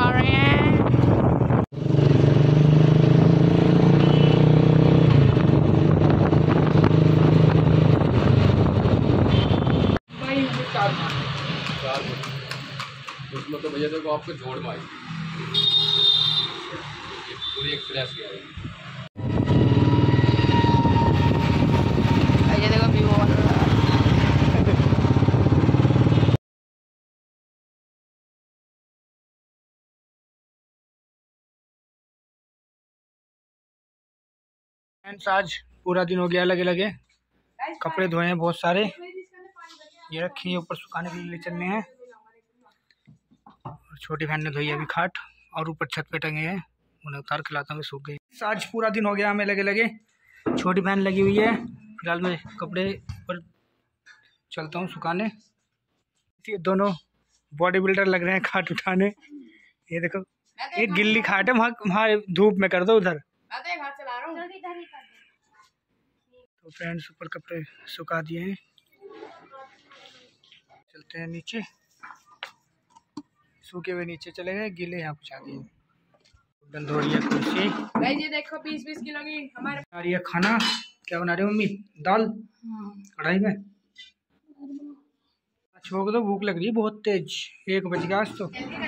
आ रहे हैं। उसमें तो भैया देखो आपको जोड़ में आएगी पूरी एक्सप्रेस की आएगी। देखो व्यू आज पूरा दिन हो गया लगे लगे। कपड़े धोए हैं बहुत सारे, ये रखे हैं ऊपर सुखाने के लिए चलने हैं। और छोटी बहन ने धोई अभी खाट और ऊपर छत पे टंगे हैं, उन्हें उतार के लाता हूँ, सूख गई। आज पूरा दिन हो गया हमें लगे लगे। छोटी बहन लगी हुई है, फिलहाल मैं कपड़े ऊपर चलता हूँ सुखाने। ये दोनों बॉडी बिल्डर लग रहे हैं खाट उठाने। ये देखो एक गिल्ली खाट है, वहाँ धूप में कर दो उधर। तो फ्रेंड्स ऊपर कपड़े सुखा दिए हैं, चलते हैं नीचे। सूखे हुए नीचे चले गए, गीले यहाँ पहुँचा दिए। बंद हो रही है कुर्सी। ये देखो 20-20 किलो की हमारे बना रही है खाना। क्या बना रही हो मम्मी? दाल कढ़ाई में। छोड़ दो, भूख लग रही है बहुत तेज। 1 बज गया आज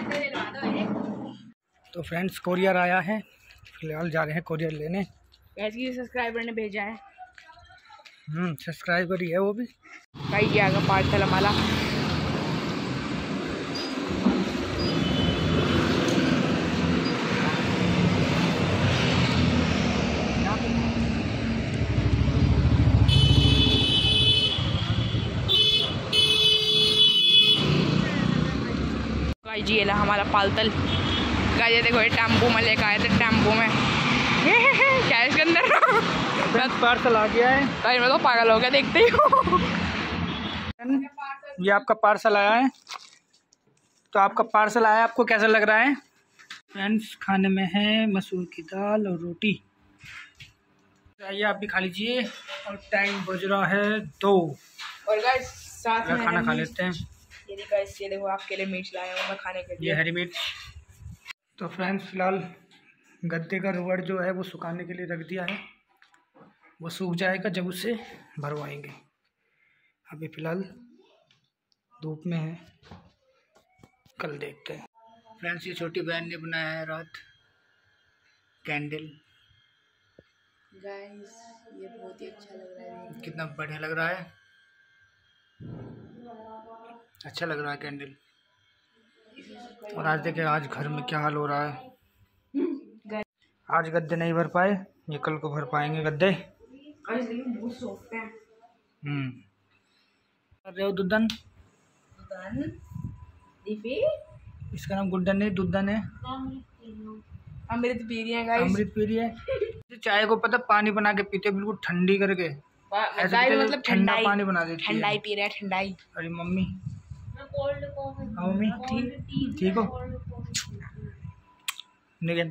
तो फ्रेंड्स कोरियर आया है, फिलहाल जा रहे हैं कोरियर लेने। सब्सक्राइबर ने भेजा है। सब्सक्राइबर ही है वो भी। भाई ये आगा पार्सल हमारा। गाइस ये ला हमारा पार्सल। गाइस ये देखो ये टेम्पो में लेकर आए थे, टेम्पो में क्या है इसके अंदर? पार्सल आ गया है। गाइस मैं तो पागल हो गया देखते ही हो। ये आपका पार्सल आया है। तो आपका पार्सल आया, आपको कैसा लग रहा है? फ्रेंड्स खाने में है मसूर की दाल और रोटी। आइए आप भी खा लीजिए। और टाइम बज रहा है 2। और गाइस साथ में खाना खा लेते हैं। ये गाइस ये देखो आपके लिए मिर्च लाया हूं मैं खाने के लिए। ये हरी मिर्च। तो फ्रेंड्स फिलहाल गद्दे का रबड़ जो है वो सुखाने के लिए रख दिया है, वो सूख जाएगा जब उसे भरवाएंगे। अभी फ़िलहाल धूप में है, कल देखते हैं। फ्रेंड्स ये छोटी बहन ने बनाया है रात कैंडल। गाइस ये बहुत ही अच्छा लग रहा है। कितना बढ़िया लग रहा है, अच्छा लग रहा है कैंडल। और आज देखें आज घर में क्या हाल हो रहा है। आज गद्दे नहीं भर पाए, ये कल को भर पाएंगे गद्दे। बहुत सॉफ्ट है। कर रहे हो दुद्धन? इसका नाम गुड्डन नहीं दुद्धन है। अमृत पी रही है गाइस। अमृत पी रही है। चाय को पता पानी बना के पीते बिल्कुल ठंडी करके, ऐसे मतलब ठंडा पानी बना देती है। ठंडाई पी रहा है ठंडाई। अरे मम्मी मम्मी ठीक हो? निगन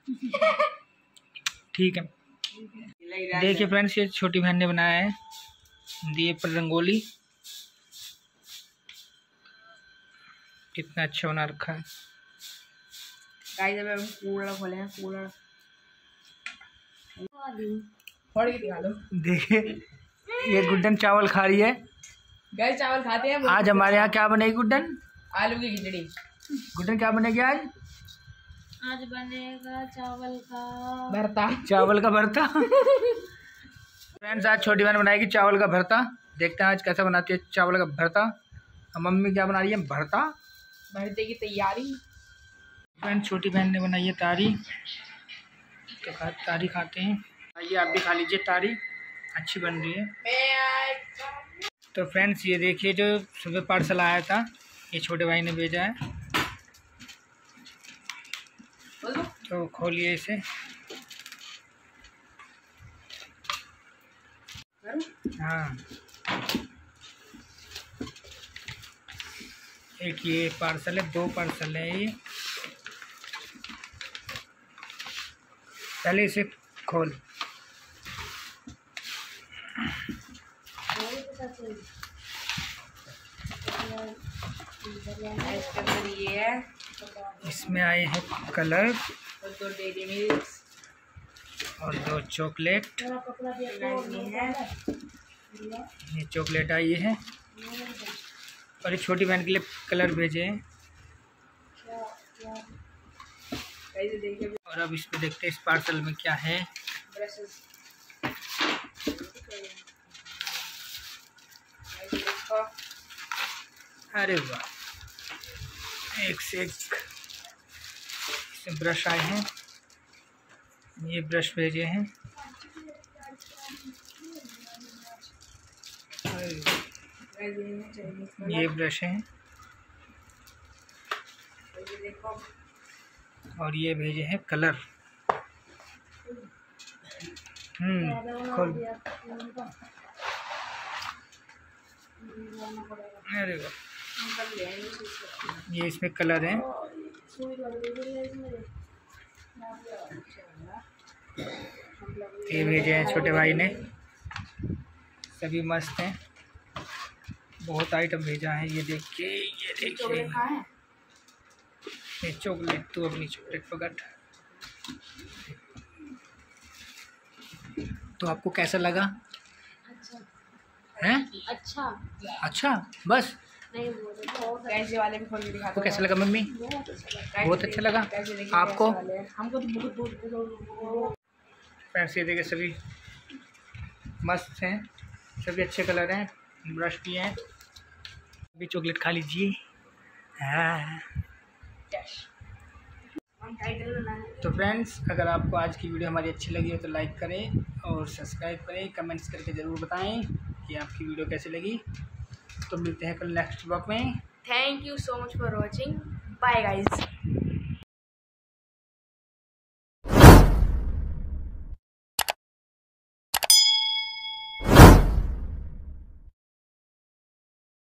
ठीक है। देखिए फ्रेंड्स ये छोटी बहन ने बनाया है दिए पर रंगोली। कितना अच्छा बना रखा है। गाइस अब हम कूलर खोले हैं, कूलर फोड़ के दिखा दो। देखिए ये गुड्डन चावल खा रही है। गाइस चावल खाते हैं। आज हमारे यहाँ क्या बनेगी गुड्डन? आलू की खिचड़ी। गुड्डन क्या बनेगी आज? आज बनेगा चावल का भरता। चावल का भरता। फ्रेंड्स आज छोटी बहन बनाएगी चावल का भरता। देखते हैं आज कैसा बनाती है चावल का भरता। और मम्मी क्या बना रही है? भरता। भरते की तैयारी। फ्रेंड्स छोटी बहन ने बनाई है तारी, तो तारी खाते हैं। आइए आप भी खा लीजिए तारी, अच्छी बन रही है। तो फ्रेंड्स ये देखिए जो सुबह पार्सल आया था, ये छोटे भाई ने भेजा है। तो खोलिए इसे। हाँ एक ये पार्सल है, 2 पार्सल है ये। पहले इसे खोल। इसके अंदर ये है इसमें आए हैं कलर और 2 डेयरी मिल्क और 2 चॉकलेट। ये चॉकलेट आई है और ये छोटी बहन के लिए कलर भेजे हैं। और अब इसमें देखते हैं इस पार्सल में क्या है। अरे वाह, एक से एक इसमें ब्रश आए हैं। ये ब्रश भेजे हैं। ये ब्रश हैं और ये भेजे हैं कलर। खोल। अरे वाह, ये इसमें कलर हैं। ये भेजे हैं छोटे भाई ने, सभी मस्त हैं। बहुत आइटम भेजा है। ये देखिए, ये देखिए, ये चॉकलेट। तू अपनी चॉकलेट पकड़। तो आपको कैसा लगा? हैं? अच्छा बस। पैसे वाले भी खोल के दिखा। आपको कैसा लगा मम्मी? बहुत अच्छा लगा। आपको? हमको तो बहुत फ्रेंड्स ये देखिए, सभी मस्त हैं, सभी अच्छे कलर हैं। ब्रश भी हैं। अभी चॉकलेट खा लीजिए। हाँ। तो फ्रेंड्स, अगर आपको आज की वीडियो हमारी अच्छी लगी हो तो लाइक करें और सब्सक्राइब करें। कमेंट्स करके ज़रूर बताएं कि आपकी वीडियो कैसी लगी। तो मिलते हैं कल नेक्स्ट ब्लॉग में। Thank you so much for watching. Bye guys.